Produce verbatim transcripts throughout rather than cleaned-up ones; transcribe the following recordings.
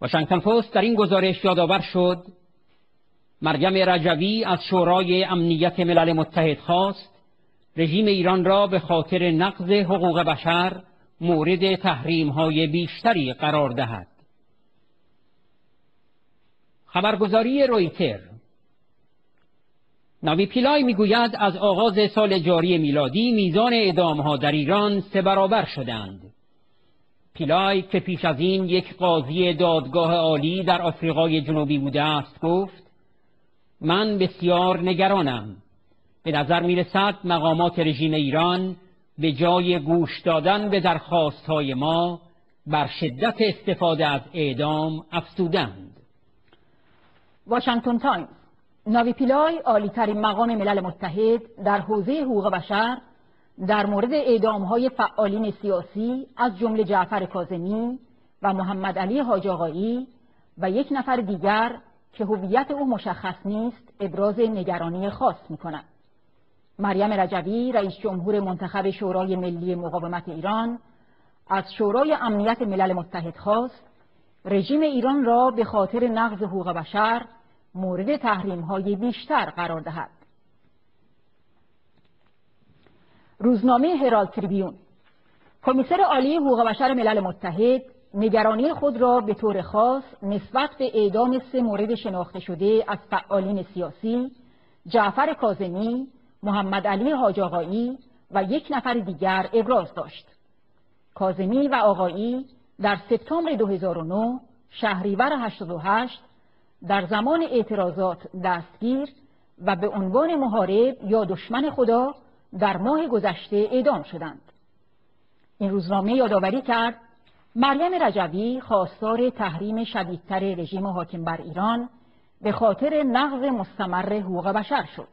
واشنگتن پست در این گزارش یادآور شد مریم رجوی از شورای امنیت ملل متحد خواست رژیم ایران را به خاطر نقض حقوق بشر مورد تحریم‌های بیشتری قرار دهد. خبرگزاری رویتر: ناوی پیلای میگوید از آغاز سال جاری میلادی میزان اعدام‌ها در ایران سه برابر شدند. پیلای که پیش از این یک قاضی دادگاه عالی در آفریقای جنوبی بوده است گفت: من بسیار نگرانم. به نظر میرسد مقامات رژیم ایران به جای گوش دادن به درخواست‌های ما بر شدت استفاده از اعدام افزودند. واشنگتن تایمز: ناوی پیلای، عالی‌ترین مقام ملل متحد در حوزه حقوق بشر، در مورد اعدام‌های فعالین سیاسی از جمله جعفر کاظمی و محمد علی حاج آقایی و یک نفر دیگر که هویت او مشخص نیست ابراز نگرانی خاص می‌کند. مریم رجوی، رئیس جمهور منتخب شورای ملی مقاومت ایران، از شورای امنیت ملل متحد خواست رژیم ایران را به خاطر نقض حقوق بشر مورد تحریم‌های بیشتر قرار دهد. روزنامه هرالد تریبیون: کمیسر عالی حقوق بشر ملل متحد نگرانی خود را به طور خاص نسبت به اعدام سه مورد شناخته شده از فعالین سیاسی، جعفر کاظمی، محمد علی حاج آقایی و یک نفر دیگر ابراز داشت. کاظمی و آقایی در سپتامبر دو هزار و نه، شهریور هشتاد و هشت، در زمان اعتراضات دستگیر و به عنوان محارب یا دشمن خدا در ماه گذشته اعدام شدند. این روزنامه یادآوری کرد مریم رجوی خواستار تحریم شدیدتر رژیم حاکم بر ایران به خاطر نقض مستمر حقوق بشر شد.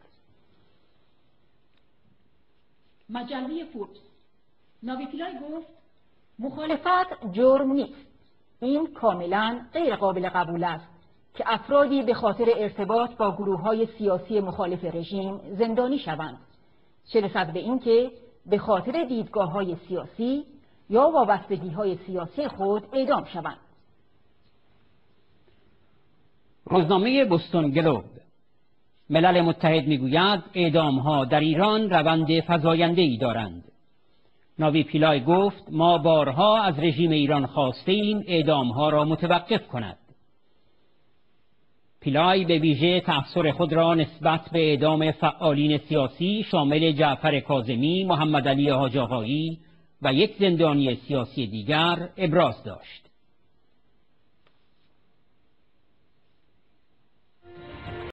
مجله فوربس: ناوی پیلای گفت مخالفت جرم نیست. این کاملا غیر قابل قبول است که افرادی به خاطر ارتباط با گروه‌های سیاسی مخالف رژیم زندانی شوند، چه رسد به اینکه به خاطر دیدگاه‌های سیاسی یا وابستگی‌های سیاسی خود اعدام شوند. روزنامه بوستون گلوب: ملل متحد میگوید اعدام‌ها در ایران روند فزاینده‌ای دارند. ناوی پیلای گفت ما بارها از رژیم ایران خواسته ایم اعدام‌ها را متوقف کند. پیلای به ویژه تأثیر خود را نسبت به اعدام فعالین سیاسی شامل جعفر کاظمی، محمد علی حاج آقایی و یک زندانی سیاسی دیگر ابراز داشت.